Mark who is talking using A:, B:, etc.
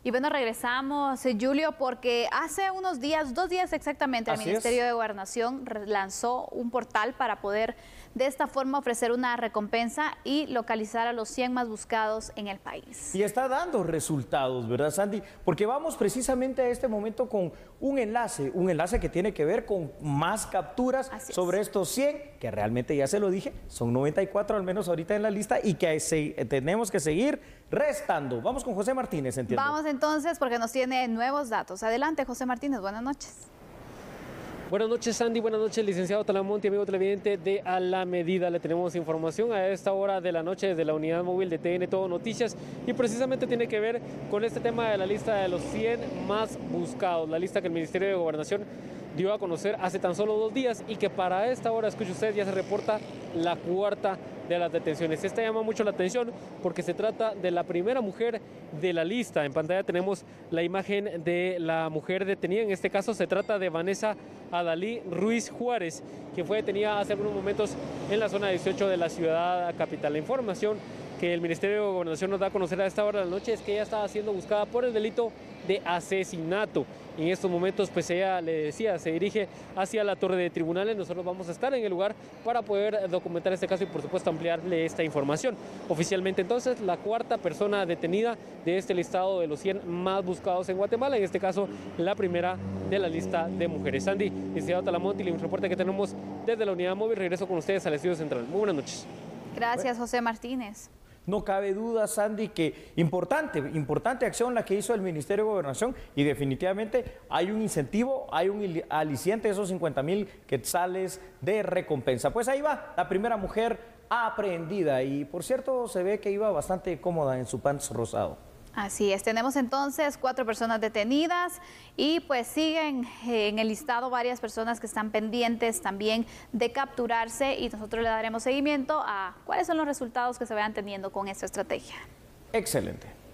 A: Y bueno, regresamos, Julio, porque hace unos días, 2 días exactamente, el Ministerio de Gobernación lanzó un portal para poder de esta forma ofrecer una recompensa y localizar a los 100 más buscados en el país.
B: Y está dando resultados, ¿verdad, Sandy? Porque vamos precisamente a este momento con un enlace que tiene que ver con más capturas sobre estos 100, que realmente ya se lo dije, son 94 al menos ahorita en la lista y que tenemos que seguir restando. Vamos con José Martínez, entiendo.
A: Vamos entonces porque nos tiene nuevos datos. Adelante, José Martínez, buenas noches.
C: Buenas noches, Sandy. Buenas noches, licenciado Talamonte, amigo televidente de A la Medida. Le tenemos información a esta hora de la noche desde la unidad móvil de TN Todo Noticias y precisamente tiene que ver con este tema de la lista de los 100 más buscados, la lista que el Ministerio de Gobernación dio a conocer hace tan solo 2 días y que para esta hora, escuche usted, ya se reporta la cuarta de las detenciones. Esta llama mucho la atención porque se trata de la primera mujer de la lista. En pantalla tenemos la imagen de la mujer detenida. En este caso se trata de Vanessa Adalí Ruiz Juárez, quien fue detenida hace algunos momentos en la zona 18 de la ciudad capital. La información que el Ministerio de Gobernación nos da a conocer a esta hora de la noche es que ella estaba siendo buscada por el delito de asesinato. En estos momentos, pues ella, le decía, se dirige hacia la torre de tribunales. Nosotros vamos a estar en el lugar para poder documentar este caso y, por supuesto, ampliarle esta información. Oficialmente, entonces, la cuarta persona detenida de este listado de los 100 más buscados en Guatemala, en este caso, la primera de la lista de mujeres. Sandy, licenciado Talamonte, y el reporte que tenemos desde la unidad móvil. Regreso con ustedes al estudio central. Muy buenas noches.
A: Gracias, José Martínez.
B: No cabe duda, Sandy, que importante acción la que hizo el Ministerio de Gobernación y definitivamente hay un incentivo, hay un aliciente, esos 50,000 quetzales de recompensa. Pues ahí va, la primera mujer aprehendida y por cierto se ve que iba bastante cómoda en su pants rosado.
A: Así es, tenemos entonces 4 personas detenidas y pues siguen en el listado varias personas que están pendientes también de capturarse y nosotros le daremos seguimiento a cuáles son los resultados que se vayan teniendo con esta estrategia.
B: Excelente.